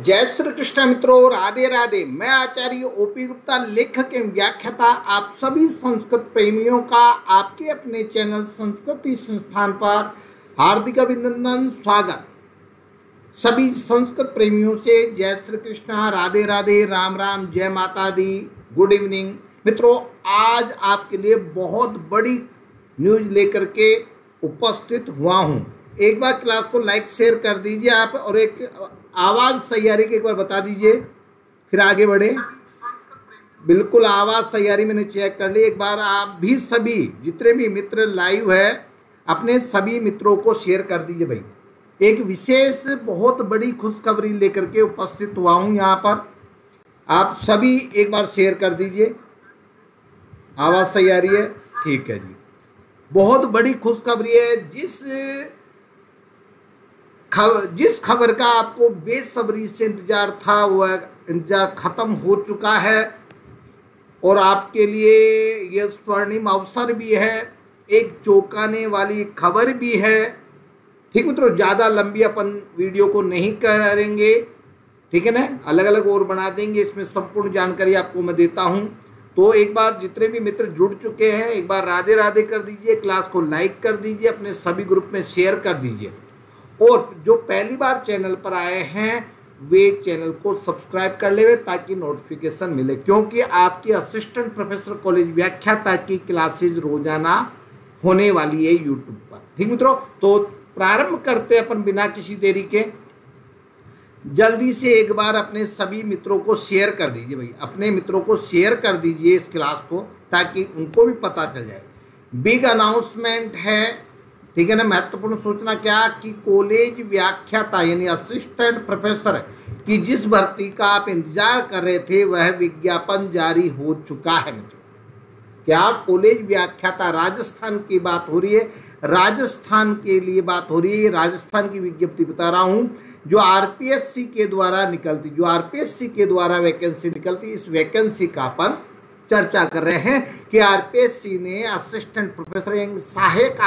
जय श्री कृष्ण मित्रों, राधे राधे। मैं आचार्य ओपी गुप्ता, लेखक एवं व्याख्याता, आप सभी संस्कृत प्रेमियों का आपके अपने चैनल संस्कृति संस्थान पर हार्दिक अभिनंदन, स्वागत। सभी संस्कृत प्रेमियों से जय श्री कृष्ण, राधे राधे, राम राम, जय माता दी, गुड इवनिंग। मित्रों, आज आपके लिए बहुत बड़ी न्यूज लेकर के उपस्थित हुआ हूँ। एक बार क्लास को लाइक शेयर कर दीजिए आप, और एक आवाज़ सही आ रही है, एक बार बता दीजिए, फिर आगे बढ़े। बिल्कुल आवाज़ सही आ रही, मैंने चेक कर ली। एक बार आप भी सभी जितने भी मित्र लाइव है, अपने सभी मित्रों को शेयर कर दीजिए भाई। एक विशेष बहुत बड़ी खुशखबरी लेकर के उपस्थित हुआ हूँ यहाँ पर, आप सभी एक बार शेयर कर दीजिए। आवाज़ सही आ रही है? ठीक है जी। बहुत बड़ी खुशखबरी है। जिस खबर का आपको बेसब्री से इंतजार था, वह इंतजार खत्म हो चुका है और आपके लिए यह स्वर्णिम अवसर भी है, एक चौंकाने वाली खबर भी है। ठीक मित्रों, ज़्यादा लंबी अपन वीडियो को नहीं करेंगे, ठीक है ना, अलग अलग और बना देंगे। इसमें संपूर्ण जानकारी आपको मैं देता हूं। तो एक बार जितने भी मित्र जुड़ चुके हैं, एक बार राधे राधे कर दीजिए, क्लास को लाइक कर दीजिए, अपने सभी ग्रुप में शेयर कर दीजिए, और जो पहली बार चैनल पर आए हैं वे चैनल को सब्सक्राइब कर ले ताकि नोटिफिकेशन मिले, क्योंकि आपकी असिस्टेंट प्रोफेसर कॉलेज व्याख्याता की क्लासेज रोजाना होने वाली है यूट्यूब पर। ठीक मित्रों, तो प्रारंभ करते हैं अपन बिना किसी देरी के। जल्दी से एक बार अपने सभी मित्रों को शेयर कर दीजिए भाई, अपने मित्रों को शेयर कर दीजिए इस क्लास को, ताकि उनको भी पता चल जाए। बिग अनाउंसमेंट है, ठीक है ना। महत्वपूर्ण सूचना क्या कि कॉलेज व्याख्याता यानी असिस्टेंट प्रोफेसर की जिस भर्ती का आप इंतजार कर रहे थे, वह विज्ञापन जारी हो चुका है मित्रों। क्या कॉलेज व्याख्याता, राजस्थान की बात हो रही है, राजस्थान के लिए बात हो रही है। राजस्थान की विज्ञप्ति बता रहा हूं, जो आरपीएससी के द्वारा निकलती, जो आरपीएससी के द्वारा वैकेंसी निकलती, इस वैकेंसी का अपन चर्चा कर रहे हैं कि आरपीएससी ने असिस्टेंट प्रोफेसर यानी सहायक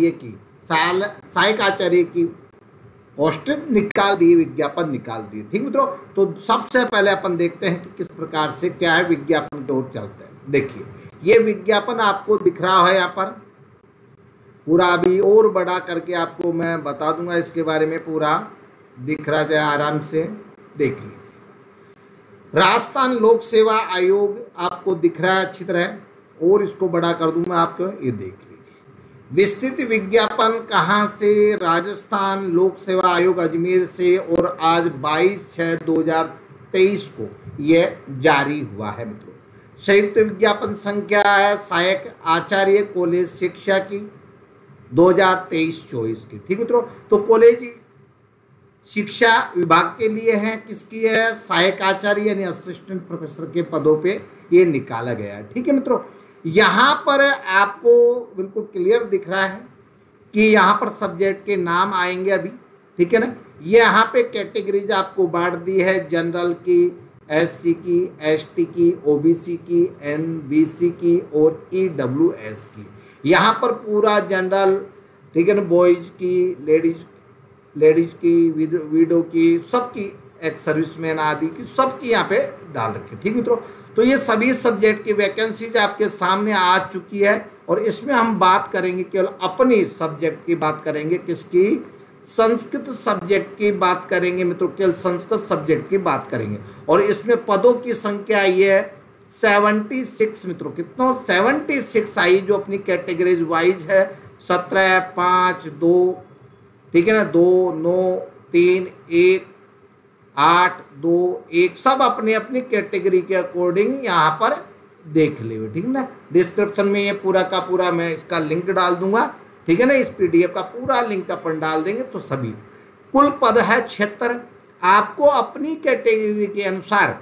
आचार्य की पोस्ट निकाल दी, विज्ञापन निकाल दिए। ठीक मित्रों, तो सबसे पहले अपन देखते हैं कि किस प्रकार से क्या है, विज्ञापन की ओर चलते हैं। देखिए, ये विज्ञापन आपको दिख रहा है यहाँ पर, पूरा अभी और बड़ा करके आपको मैं बता दूंगा, इसके बारे में पूरा दिख रहा है, आराम से देख लीजिए। राजस्थान लोक सेवा आयोग आपको दिख रहा है अच्छी तरह, और इसको बड़ा कर दूं मैं आपको, ये देख लीजिए। विस्तृत विज्ञापन कहाँ से? राजस्थान लोक सेवा आयोग अजमेर से, और आज 22/6/2023 को यह जारी हुआ है मित्रों। संयुक्त विज्ञापन संख्या है सहायक आचार्य कॉलेज शिक्षा की 2023-24 की। ठीक मित्रों, तो कॉलेज शिक्षा विभाग के लिए है, किसकी है? सहायक आचार्य यानी असिस्टेंट प्रोफेसर के पदों पे ये निकाला गया है। ठीक है मित्रों, यहाँ पर आपको बिल्कुल क्लियर दिख रहा है कि यहाँ पर सब्जेक्ट के नाम आएंगे अभी, ठीक है ना। ये यहाँ पे कैटेगरीज आपको बांट दी है, जनरल की, एससी की, एसटी की, ओबीसी की, एनबीसी की और ईडब्ल्यूएस की। यहाँ पर पूरा जनरल, ठीक है ना, बॉयज की, लेडीज की, विडो की, सबकी, एक्स सर्विसमैन आदि की, सबकी यहाँ पे डाल रखी। ठीक मित्रों, तो ये सभी सब्जेक्ट की वैकेंसीज आपके सामने आ चुकी है, और इसमें हम बात करेंगे केवल अपनी सब्जेक्ट की बात करेंगे, किसकी? संस्कृत सब्जेक्ट की बात करेंगे मित्रों, केवल संस्कृत सब्जेक्ट की बात करेंगे। और इसमें पदों की संख्या ये है 76 मित्रों, कितना? 76 आई, जो अपनी कैटेगरीज वाइज है, 17, 5, 2, ठीक है ना, 2, 9, 3, 1, 8, 2, 1, सब अपनी अपनी कैटेगरी के अकॉर्डिंग यहाँ पर देख ले, ठीक है ना। डिस्क्रिप्शन में ये पूरा का पूरा मैं इसका लिंक डाल दूंगा, ठीक है ना, इस पीडीएफ का पूरा लिंक अपन डाल देंगे। तो सभी कुल पद है 76, आपको अपनी कैटेगरी के अनुसार,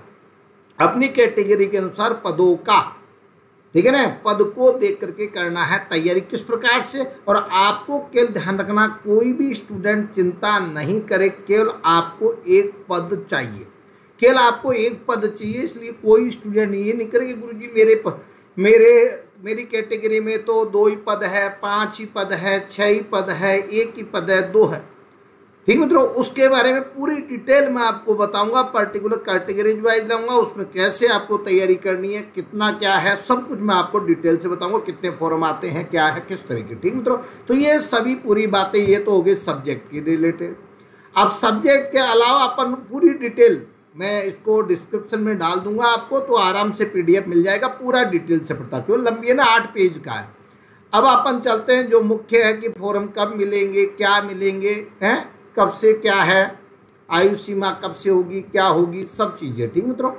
पदों का, ठीक है ना, पद को देख करके करना है तैयारी किस प्रकार से। और आपको केवल ध्यान रखना, कोई भी स्टूडेंट चिंता नहीं करे, केवल आपको एक पद चाहिए, केवल आपको एक पद चाहिए। इसलिए कोई स्टूडेंट ये नहीं करे कि गुरुजी मेरी कैटेगरी में तो 2 ही पद है, 5 ही पद है, 6 ही पद है, 1 ही पद है, 2 है। ठीक मित्रों, उसके बारे में पूरी डिटेल मैं आपको बताऊंगा, पर्टिकुलर कैटेगरीज वाइज लाऊंगा, उसमें कैसे आपको तैयारी करनी है, कितना क्या है, सब कुछ मैं आपको डिटेल से बताऊंगा, कितने फॉर्म आते हैं, क्या है, किस तरीके। ठीक मित्रों, तो ये सभी पूरी बातें ये तो हो गई सब्जेक्ट के रिलेटेड। अब सब्जेक्ट के अलावा अपन पूरी डिटेल मैं इसको डिस्क्रिप्शन में डाल दूंगा आपको, तो आराम से PDF मिल जाएगा, पूरा डिटेल से पढ़ता, क्यों लंबी है ना, 8 पेज का है। अब अपन चलते हैं जो मुख्य है कि फॉर्म कब मिलेंगे, क्या मिलेंगे, हैं कब से, क्या है, आयु सीमा कब से होगी, क्या होगी, सब चीज़ें। ठीक मित्रों,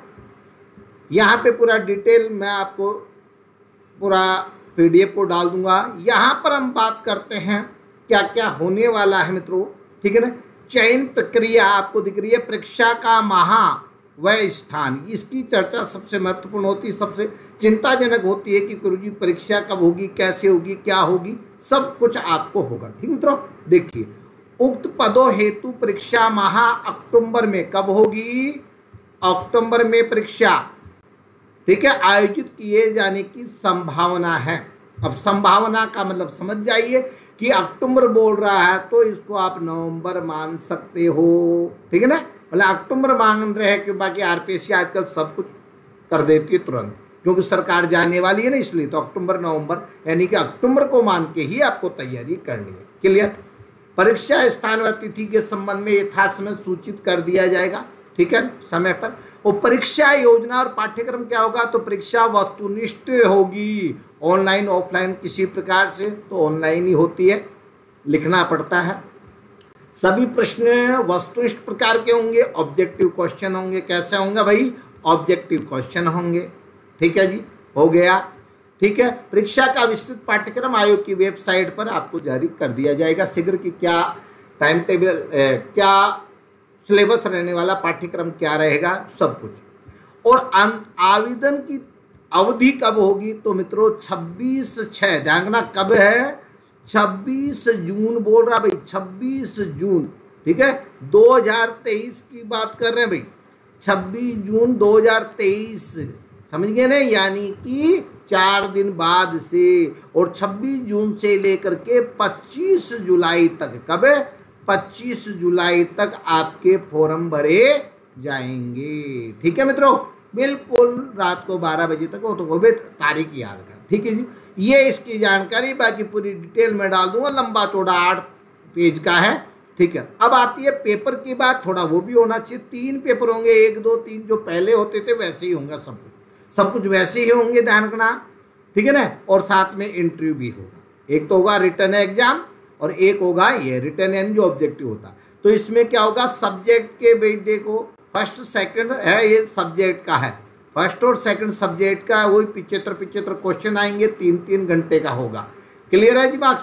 यहाँ पे पूरा डिटेल मैं आपको पूरा PDF को डाल दूंगा। यहाँ पर हम बात करते हैं क्या क्या होने वाला है मित्रों, ठीक है ना। चयन प्रक्रिया आपको दिख रही है, परीक्षा का महा व स्थान, इसकी चर्चा सबसे महत्वपूर्ण होती है, सबसे चिंताजनक होती है कि गुरुजी परीक्षा कब होगी, कैसे होगी, क्या होगी, सब कुछ आपको होगा। ठीक मित्रों, देखिए उक्त पदों हेतु परीक्षा महा अक्टूबर में कब होगी, अक्टूबर में परीक्षा, ठीक है, आयोजित किए जाने की संभावना है। अब संभावना का मतलब समझ जाइए कि अक्टूबर बोल रहा है तो इसको आप नवंबर मान सकते हो, ठीक है ना, मतलब अक्टूबर मान रहे हैं कि बाकी RPSC आजकल सब कुछ कर देती है तुरंत, क्योंकि सरकार जाने वाली है ना, इसलिए तो अक्टूबर नवंबर यानी कि अक्टूबर को मान के ही आपको तैयारी करनी है। क्लियर। परीक्षा स्थान व तिथि के संबंध में यथासमय सूचित कर दिया जाएगा, ठीक है, समय पर। और परीक्षा योजना और पाठ्यक्रम क्या होगा, तो परीक्षा वस्तुनिष्ठ होगी, ऑनलाइन ऑफलाइन किसी प्रकार से, तो ऑनलाइन ही होती है, लिखना पड़ता है। सभी प्रश्न वस्तुनिष्ठ प्रकार के होंगे, ऑब्जेक्टिव क्वेश्चन होंगे। कैसे होंगे भाई, ऑब्जेक्टिव क्वेश्चन होंगे, ठीक है जी, हो गया, ठीक है। परीक्षा का विस्तृत पाठ्यक्रम आयोग की वेबसाइट पर आपको जारी कर दिया जाएगा शीघ्र की क्या टाइम टेबल, क्या सिलेबस रहने वाला, पाठ्यक्रम क्या रहेगा, सब कुछ। और आवेदन की अवधि कब होगी, तो मित्रों 26/6, ध्यान रखना कब है, 26 जून बोल रहा भाई, 26 जून, ठीक है, 2023 की बात कर रहे हैं भाई, 26 जून 2023, समझ गए ना, यानी कि 4 दिन बाद से। और 26 जून से लेकर के 25 जुलाई तक, कब है, 25 जुलाई तक आपके फॉर्म भरे जाएंगे, ठीक है मित्रों, बिल्कुल रात को 12 बजे तक हो, तो वो भी तारीख याद रखें, ठीक है जी। ये इसकी जानकारी बाकी पूरी डिटेल में डाल दूंगा, लंबा चौड़ा 8 पेज का है, ठीक है। अब आती है पेपर की बात, थोड़ा वो भी होना चाहिए, 3 पेपर होंगे, 1 2 3 जो पहले होते थे वैसे ही होंगे, सब कुछ वैसे ही होंगे, ध्यान रखना, ठीक है ना। और साथ में इंटरव्यू भी होगा, एक तो होगा रिटर्न एग्जाम और एक होगा ये रिटर्न यानी जो ऑब्जेक्टिव होता। तो इसमें क्या होगा, सब्जेक्ट के बेटे को फर्स्ट सेकंड है, ये सब्जेक्ट का है, फर्स्ट और सेकंड सब्जेक्ट का, वही 75 क्वेश्चन आएंगे, 3 घंटे का होगा। क्लियर है जी, मार्क्स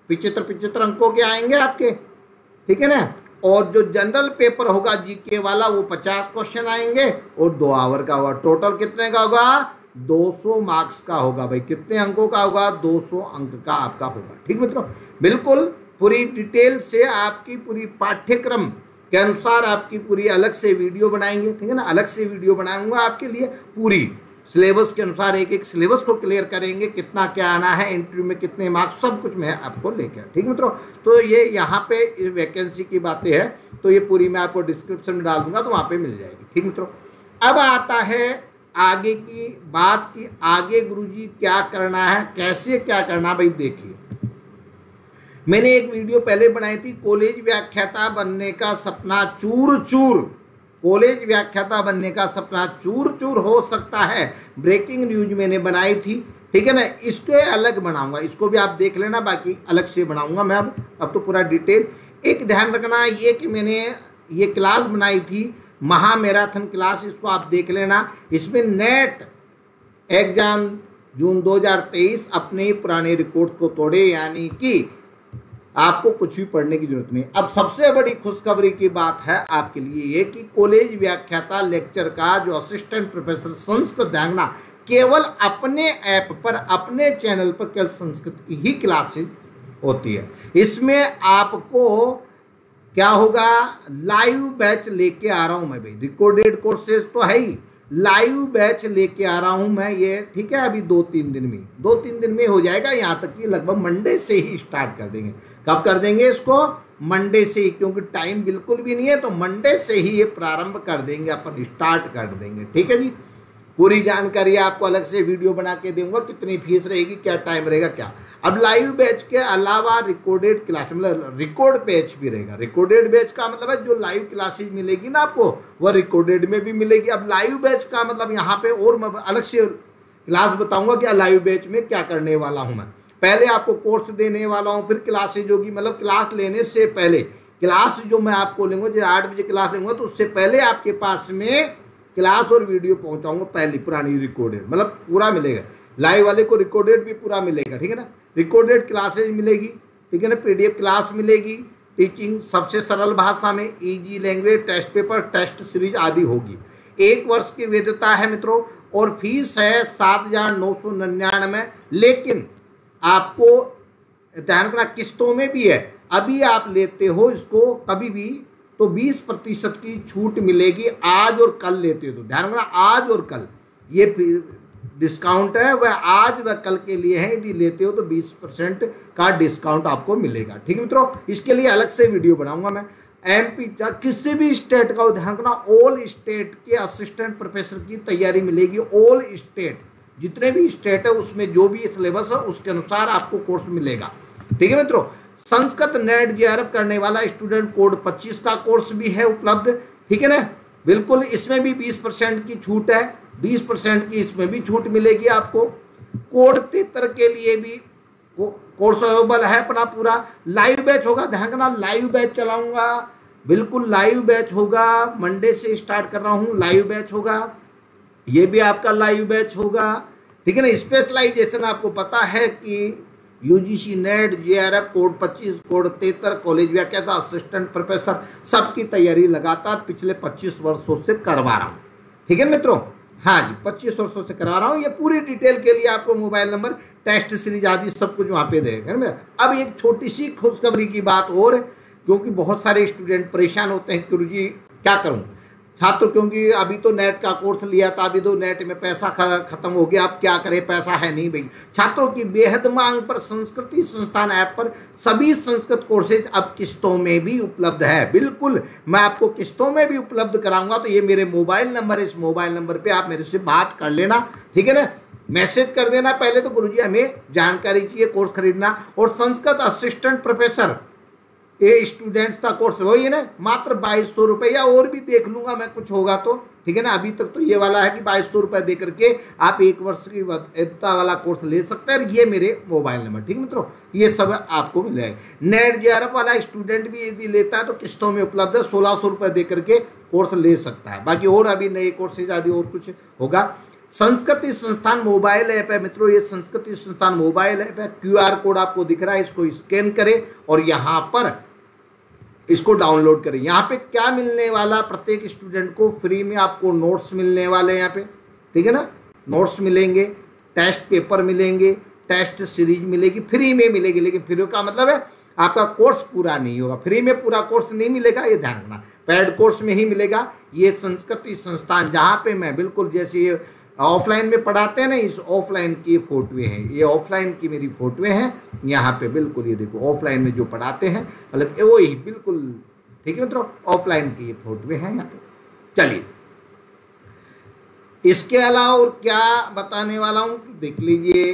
75 अंकों के आएंगे आपके, ठीक है ना। और जो जनरल पेपर होगा जीके वाला, वो 50 क्वेश्चन आएंगे और 2 आवर का होगा। टोटल कितने का होगा, 200 मार्क्स का होगा भाई, कितने अंकों का होगा, 200 अंक का आपका होगा, ठीक मित्रों। बिल्कुल पूरी डिटेल से आपकी पूरी पाठ्यक्रम के अनुसार आपकी पूरी अलग से वीडियो बनाएंगे, ठीक है ना, अलग से वीडियो बनाऊंगा आपके लिए, पूरी सिलेबस के अनुसार एक सिलेबस को क्लियर करेंगे, कितना क्या आना है, इंटरव्यू में कितने मार्क्स, सब कुछ मैं आपको लेकर, ठीक मित्रों। तो ये यहाँ पे वैकेंसी की बातें हैं, तो ये पूरी मैं आपको डिस्क्रिप्शन में डाल दूंगा, तो वहाँ पे मिल जाएगी, ठीक मित्रों। अब आता है आगे की बात की, आगे गुरुजी क्या करना है, कैसे क्या करना, भाई देखिए मैंने एक वीडियो पहले बनाई थी, कॉलेज व्याख्याता बनने का सपना चूर चूर, कॉलेज व्याख्याता बनने का सपना चूर चूर हो सकता है, ब्रेकिंग न्यूज मैंने बनाई थी, ठीक है ना। इसको अलग बनाऊंगा, इसको भी आप देख लेना, बाकी अलग से बनाऊंगा मैं अब तो पूरा डिटेल। एक ध्यान रखना ये कि मैंने ये क्लास बनाई थी महा मैराथन क्लास, इसको आप देख लेना। इसमें नेट एग्जाम जून 2023 अपने ही पुराने रिकॉर्ड को तोड़े, यानी कि आपको कुछ भी पढ़ने की जरूरत नहीं। अब सबसे बड़ी खुशखबरी की बात है आपके लिए ये कि कॉलेज व्याख्याता लेक्चर का जो असिस्टेंट प्रोफेसर संस्कृत, ध्यान, केवल अपने ऐप पर, अपने चैनल पर केवल संस्कृत की ही क्लासेस होती है। इसमें आपको क्या होगा, लाइव बैच लेके आ रहा हूं मैं भाई, रिकॉर्डेड कोर्सेज तो है ही, लाइव बैच लेके आ रहा हूं मैं ये, ठीक है। अभी 2-3 दिन में हो जाएगा, यहाँ तक कि लगभग मंडे से ही स्टार्ट कर देंगे। कब कर देंगे इसको, मंडे से ही, क्योंकि टाइम बिल्कुल भी नहीं है, तो मंडे से ही ये प्रारंभ कर देंगे, अपन स्टार्ट कर देंगे। ठीक है जी, पूरी जानकारी आपको अलग से वीडियो बना के दूंगा, कितनी फीस रहेगी, क्या टाइम रहेगा, क्या। अब लाइव बैच के अलावा रिकॉर्डेड क्लास, मतलब रिकॉर्ड बैच भी रहेगा। रिकॉर्डेड बैच का मतलब है जो लाइव क्लासेज मिलेगी ना आपको, वह रिकॉर्डेड में भी मिलेगी। अब लाइव बैच का मतलब यहाँ पे और मैं अलग से क्लास बताऊंगा कि लाइव बैच में क्या करने वाला हूँ मैं। पहले आपको कोर्स देने वाला हूँ, फिर क्लासेज होगी, मतलब क्लास लेने से पहले क्लास जो मैं आपको लूँगा, जो 8 बजे क्लास लूँगा, तो उससे पहले आपके पास में क्लास और वीडियो पहुँचाऊँगा, पहली पुरानी रिकॉर्डेड, मतलब पूरा मिलेगा। लाइव वाले को रिकॉर्डेड भी पूरा मिलेगा, ठीक है ना। रिकॉर्डेड क्लासेज मिलेगी, ठीक है ना, PDF क्लास मिलेगी, टीचिंग सबसे सरल भाषा में, easy language, test paper, test series आदि होगी। 1 वर्ष की वैधता है मित्रों, और फीस है 7,999। लेकिन आपको ध्यान रखना किस्तों में भी है। अभी आप लेते हो इसको कभी भी तो 20% की छूट मिलेगी, आज और कल लेते हो तो। ध्यान रखना आज और कल ये डिस्काउंट है, वह आज व कल के लिए है। यदि लेते हो तो 20% का डिस्काउंट आपको मिलेगा। ठीक है मित्रों, इसके लिए अलग से वीडियो बनाऊंगा मैं। MP किसी भी स्टेट का ध्यान रखना, ऑल स्टेट के असिस्टेंट प्रोफेसर की तैयारी मिलेगी। ऑल स्टेट, जितने भी स्टेट है उसमें जो भी सिलेबस है उसके अनुसार आपको कोर्स मिलेगा। ठीक है मित्रों, संस्कृत नेट JRF करने वाला स्टूडेंट कोड 25 का कोर्स भी है उपलब्ध। ठीक है ना, बिल्कुल इसमें भी 20% की छूट है, 20% की इसमें भी छूट मिलेगी आपको। कोड 73 के लिए भी कोर्स अवेलेबल है अपना पूरा। लाइव बैच होगा, ध्यान रखना लाइव बैच चलाऊंगा, बिल्कुल लाइव बैच होगा। मंडे से स्टार्ट कर रहा हूँ, लाइव बैच होगा, ये भी आपका लाइव बैच होगा। ठीक है ना। स्पेशलाइजेशन आपको पता है कि UGC net JRF code 25 code 73 college व्याख्याता असिस्टेंट प्रोफेसर सबकी तैयारी लगातार पिछले 25 वर्षों से करवा रहा हूँ। ठीक है मित्रों, हाँ जी 25 वर्षों से करवा रहा हूँ। ये पूरी डिटेल के लिए आपको मोबाइल नंबर, टेस्ट सीरीज आदि सब कुछ वहाँ पे देगा। अब एक छोटी सी खुशखबरी की बात और, क्योंकि बहुत सारे स्टूडेंट परेशान होते हैं गुरुजी क्या करूँ छात्र, क्योंकि अभी तो नेट का कोर्स लिया था, अभी तो नेट में पैसा खत्म हो गया, अब क्या करें, पैसा है नहीं भाई। छात्रों की बेहद मांग पर संस्कृति संस्थान ऐप पर सभी संस्कृत कोर्सेज अब किस्तों में भी उपलब्ध है। बिल्कुल मैं आपको किस्तों में भी उपलब्ध कराऊंगा। तो ये मेरे मोबाइल नंबर है, इस मोबाइल नंबर पे आप मेरे से बात कर लेना। ठीक है ना, मैसेज कर देना पहले तो गुरुजी हमें जानकारी चाहिए कोर्स खरीदना। और संस्कृत असिस्टेंट प्रोफेसर ये स्टूडेंट्स का कोर्स वही है ना, मात्र 2200 रुपये, या और भी देख लूंगा मैं कुछ होगा तो। ठीक है ना, अभी तक तो ये वाला है कि 2200 रुपये दे करके आप 1 वर्ष की वैधता वाला कोर्स ले सकते हैं। ये मेरे मोबाइल नंबर, ठीक है मित्रों, ये सब आपको मिलेगा। नेट JRF वाला स्टूडेंट भी यदि लेता है तो किस्तों में उपलब्ध है, 1600 रुपये दे करके कोर्स ले सकता है। बाकी और अभी नए कोर्सेज आदि और कुछ होगा। संस्कृति संस्थान मोबाइल ऐप है मित्रों, ये संस्कृति संस्थान मोबाइल ऐप है। QR कोड आपको दिख रहा है, इसको स्कैन करें और यहाँ पर इसको डाउनलोड करें। यहाँ पे क्या मिलने वाला, प्रत्येक स्टूडेंट को फ्री में आपको नोट्स मिलने वाले हैं यहाँ पे। ठीक है ना, नोट्स मिलेंगे, टेस्ट पेपर मिलेंगे, टेस्ट सीरीज मिलेगी, फ्री में मिलेगी। लेकिन फ्री का मतलब है आपका कोर्स पूरा नहीं होगा, फ्री में पूरा कोर्स नहीं मिलेगा, ये ध्यान रखना, पेड कोर्स में ही मिलेगा। ये संस्कृति संस्थान जहाँ पे मैं बिल्कुल जैसे ये ऑफलाइन में पढ़ाते हैं ना, इस ऑफलाइन की फोटोएं हैं, ये ऑफलाइन की मेरी फोटोएं हैं यहाँ पे। बिल्कुल ये देखो ऑफलाइन में जो पढ़ाते हैं, मतलब वो ही बिल्कुल, ठीक है मित्रों, ऑफलाइन की ये फोटोएं हैं यहाँ पे। चलिए इसके अलावा और क्या बताने वाला हूँ देख लीजिए।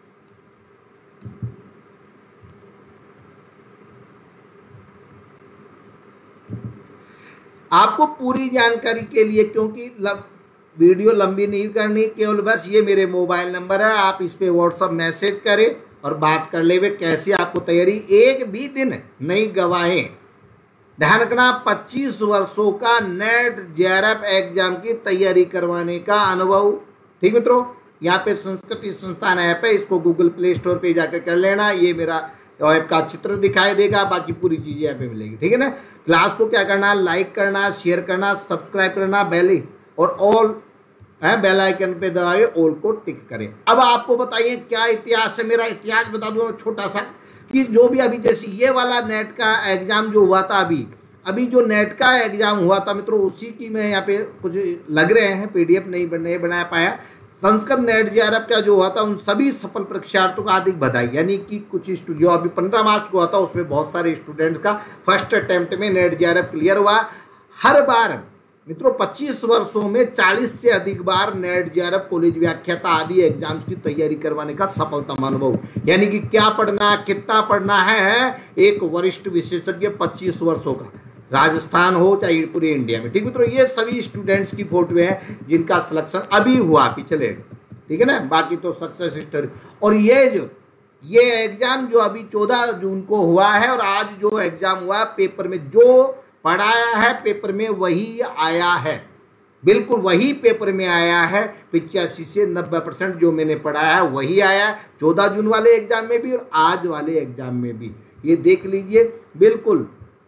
आपको पूरी जानकारी के लिए, क्योंकि वीडियो लंबी नहीं करनी, केवल बस ये मेरे मोबाइल नंबर है, आप इस पे व्हाट्सअप मैसेज करें और बात कर ले कैसे आपको तैयारी, एक भी दिन नहीं गवाएं। ध्यान रखना 25 वर्षों का नेट JRF एग्जाम की तैयारी करवाने का अनुभव। ठीक मित्रों, यहाँ पे संस्कृति संस्थान ऐप है, इसको गूगल प्ले स्टोर पे जाकर कर लेना। ये मेरा ऐप का चित्र दिखाई देगा, बाकी पूरी चीजें यहाँ पे मिलेगी। ठीक है ना, क्लास को क्या करना, लाइक करना, शेयर करना, सब्सक्राइब करना, बेल और ऑल बेल आइकन पे दबाइए, ऑल को टिक करें। अब आपको बताइए क्या इतिहास है मेरा, इतिहास बता दूं छोटा सा, कि जो भी अभी जैसे ये वाला नेट का एग्जाम जो हुआ था, अभी जो नेट का एग्जाम हुआ था मित्रों, उसी की मैं यहाँ पे कुछ लग रहे हैं PDF नहीं बना पाया, संस्कृत नेट जेआरएफ का जो हुआ था उन सभी सफल परीक्षार्थियों को हार्दिक बधाई। यानी कि कुछ जो अभी 15 मार्च को हुआ था उसमें बहुत सारे स्टूडेंट्स का फर्स्ट अटेम्प्ट में नेट जेआरएफ क्लियर हुआ। हर बार मित्रों 25 वर्षों में 40 से अधिक बार नेट जेआरएफ कॉलेज व्याख्याता आदि एग्जाम्स की तैयारी करवाने का सफलतम अनुभव। यानी कि क्या पढ़ना, कितना पढ़ना है, एक वरिष्ठ विशेषज्ञ 25 वर्षों का, राजस्थान हो चाहे पूरे इंडिया में। ठीक मित्रों, ये सभी स्टूडेंट्स की फोटो हैं जिनका सिलेक्शन अभी हुआ पिछले, ठीक है ना, बाकी तो सक्सेस स्टोरी। और ये एग्जाम जो अभी 14 जून को हुआ है और आज जो एग्जाम हुआ पेपर में जो पढ़ाया है पेपर में वही आया है, बिल्कुल वही पेपर में आया है। 85 से 90% जो मैंने पढ़ाया है वही आया है, 14 जून वाले एग्जाम में भी और आज वाले एग्जाम में भी। ये देख लीजिए, बिल्कुल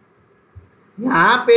यहाँ पे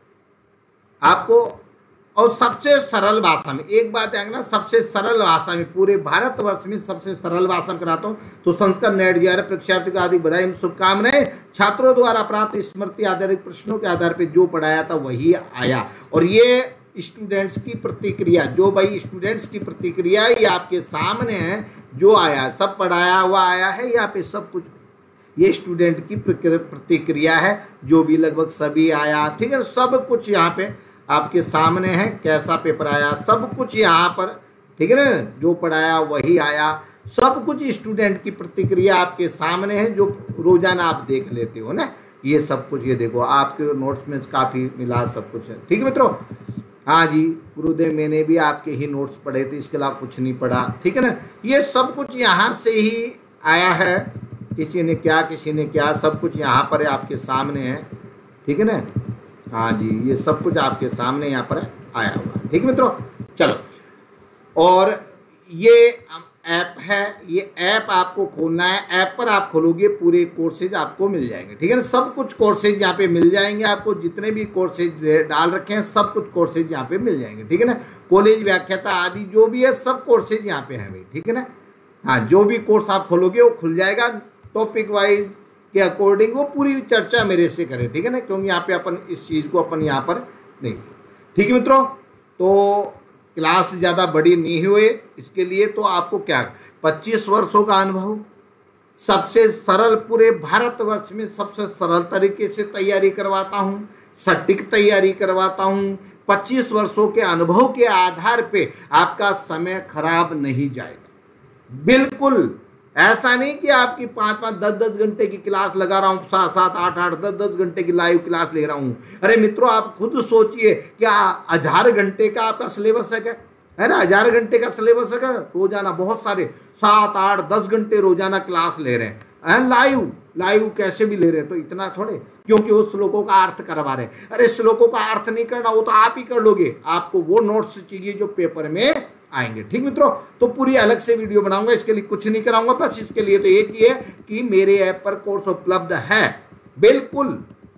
आपको, और सबसे सरल भाषा में, एक बात है ना, सबसे सरल भाषा में, पूरे भारतवर्ष में सबसे सरल भाषा में कराता हूँ। तो संस्कृत नेट जेआरएफ परीक्षार्थियों को हार्दिक बधाई एवं शुभकामनाएं। छात्रों द्वारा प्राप्त स्मृति आधारित प्रश्नों के आधार पर जो पढ़ाया था वही आया। और ये स्टूडेंट्स की प्रतिक्रिया, जो भाई स्टूडेंट्स की प्रतिक्रिया ये आपके सामने है, जो आया सब पढ़ाया हुआ आया है यहाँ पे सब कुछ। ये स्टूडेंट की प्रतिक्रिया है, जो भी लगभग सभी आया, ठीक है, सब कुछ यहाँ पे आपके सामने है, कैसा पेपर आया सब कुछ यहाँ पर, ठीक है ना, जो पढ़ाया वही आया, सब कुछ स्टूडेंट की प्रतिक्रिया आपके सामने है, जो रोजाना आप देख लेते हो ना, ये सब कुछ। ये देखो आपके नोट्स में काफ़ी मिला सब कुछ है, ठीक है मित्रों। हाँ जी गुरुदेव, मैंने भी आपके ही नोट्स पढ़े थे, इसके अलावा कुछ नहीं पढ़ा, ठीक है ना। ये सब कुछ यहाँ से ही आया है, किसी ने क्या किसी ने क्या, सब कुछ यहाँ पर आपके सामने है, ठीक है ना। हाँ जी, ये सब कुछ आपके सामने यहाँ पर आया हुआ, ठीक है मित्रों। चलो, और ये ऐप है, ये ऐप आपको खोलना है, ऐप पर आप खोलोगे पूरे कोर्सेज आपको मिल जाएंगे, ठीक है ना। सब कुछ कोर्सेज यहाँ पे मिल जाएंगे आपको, जितने भी कोर्सेज डाल रखे हैं सब कुछ कोर्सेज यहाँ पे मिल जाएंगे, ठीक है ना। कॉलेज व्याख्याता आदि जो भी है सब कोर्सेज यहाँ पे है भाई, ठीक है ना। हाँ, जो भी कोर्स आप खोलोगे वो खुल जाएगा, टॉपिक वाइज के अकॉर्डिंग वो पूरी चर्चा मेरे से करें, ठीक है ना, क्योंकि यहाँ पे अपन इस चीज़ को अपन यहाँ पर नहीं, ठीक है मित्रों। तो क्लास ज़्यादा बड़ी नहीं हुए, इसके लिए तो आपको क्या 25 वर्षों का अनुभव, सबसे सरल, पूरे भारतवर्ष में सबसे सरल तरीके से तैयारी करवाता हूँ, सटीक तैयारी करवाता हूँ। 25 वर्षों के अनुभव के आधार पे आपका समय खराब नहीं जाएगा, बिल्कुल ऐसा नहीं कि आपकी 5-5, 10-10 घंटे की क्लास लगा रहा हूँ, 7-7, 8-8, 10-10 घंटे की लाइव क्लास ले रहा हूँ। अरे मित्रों, आप खुद सोचिए, क्या 1000 घंटे का आपका सिलेबस है क्या, है ना, 1000 घंटे का सिलेबस है क्या, रोजाना बहुत सारे 7, 8, 10 घंटे रोजाना क्लास ले रहे हैं, लाइव कैसे भी ले रहे हैं, तो इतना थोड़े, क्योंकि वो श्लोकों का अर्थ करवा रहे हैं। अरे श्लोकों का अर्थ नहीं करना, वो तो आप ही कर लोगे, आपको वो नोट्स चाहिए जो पेपर में आएंगे, ठीक मित्रों। तो पूरी अलग से वीडियो बनाऊंगा, इसके लिए कुछ नहीं कराऊंगा, बस इसके लिए तो एक ही है कि मेरे ऐप पर कोर्स उपलब्ध है, बिल्कुल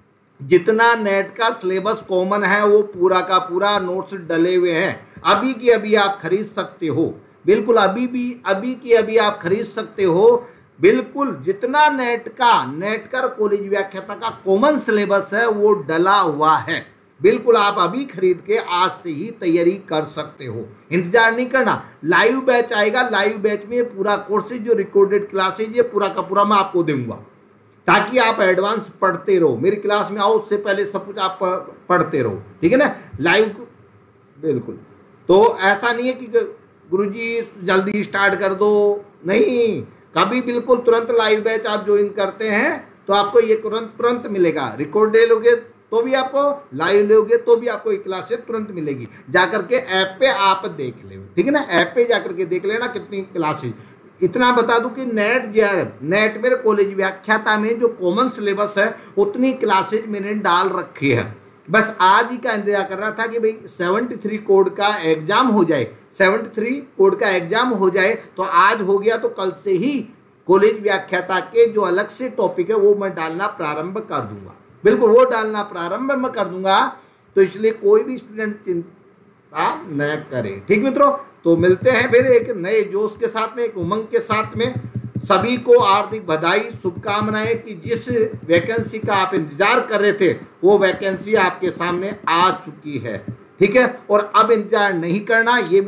जितना नेट का सिलेबस कॉमन है वो पूरा का पूरा नोट्स डले हुए हैं, अभी की अभी आप खरीद सकते हो, बिल्कुल अभी की अभी आप खरीद सकते हो, बिल्कुल जितना नेट का कॉलेज व्याख्याता का कॉमन सिलेबस है वो डला हुआ है, बिल्कुल आप अभी खरीद के आज से ही तैयारी कर सकते हो, इंतजार नहीं करना। लाइव बैच आएगा, लाइव बैच में पूरा कोर्सेज जो रिकॉर्डेड क्लासेज ये पूरा का पूरा मैं आपको दूंगा, ताकि आप एडवांस पढ़ते रहो, मेरी क्लास में आओ उससे पहले सब कुछ आप पढ़ते रहो, ठीक है ना, लाइव, बिल्कुल। तो ऐसा नहीं है कि गुरुजी जल्दी स्टार्ट कर दो, नहीं, कभी बिल्कुल तुरंत लाइव बैच आप ज्वाइन करते हैं तो आपको ये तुरंत मिलेगा, रिकॉर्ड ले लोगे तो भी आपको, लाइव लोगे तो भी आपको ये क्लासेस तुरंत मिलेगी, जाकर के ऐप पे आप देख ले, ठीक है ना, ऐप पे जाकर के देख लेना कितनी क्लासेस। इतना बता दूं कि नेट मेरे कॉलेज व्याख्याता में जो कॉमन सिलेबस है उतनी क्लासेज मैंने डाल रखी है, बस आज ही का इंतजार कर रहा था कि भाई 73 कोड का एग्जाम हो जाए, 73 कोड का एग्जाम हो जाए, तो आज हो गया तो कल से ही कॉलेज व्याख्याता के जो अलग से टॉपिक है वो मैं डालना प्रारंभ कर दूंगा, बिल्कुल वो डालना प्रारंभ मैं कर दूंगा, तो इसलिए कोई भी स्टूडेंट चिंता न करे, ठीक मित्रों। तो मिलते हैं फिर एक नए जोश के साथ में, एक उमंग के साथ में। सभी को हार्दिक बधाई, शुभकामनाएं कि जिस वैकेंसी का आप इंतजार कर रहे थे वो वैकेंसी आपके सामने आ चुकी है, ठीक है। और अब इंतजार नहीं करना, ये मेरे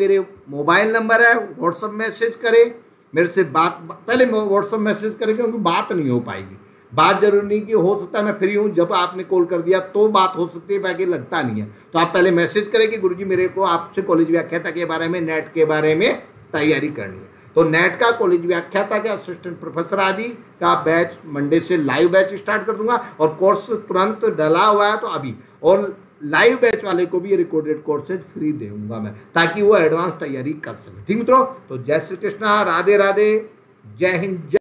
मोबाइल नंबर है, व्हाट्सअप मैसेज करें मेरे से, बात पहले व्हाट्सअप मैसेज करें क्योंकि बात नहीं हो पाएगी। बात जरूरी नहीं कि हो सकता है मैं फ्री हूँ, जब आपने कॉल कर दिया तो बात हो सकती है, बाकी लगता नहीं है। तो आप पहले मैसेज करें कि गुरुजी मेरे को आपसे कॉलेज व्याख्याता के बारे में, नेट के बारे में तैयारी करनी है। तो नेट का, कॉलेज व्याख्याता के, असिस्टेंट प्रोफेसर आदि का बैच मंडे से लाइव बैच स्टार्ट कर दूंगा, और कोर्स तुरंत डला हुआ है तो अभी, और लाइव बैच वाले को भी रिकॉर्डेड कोर्सेज फ्री दूंगा मैं, ताकि वो एडवांस तैयारी कर सके। ठीक मित्रों, तो जय श्री कृष्णा, राधे राधे, जय हिंद।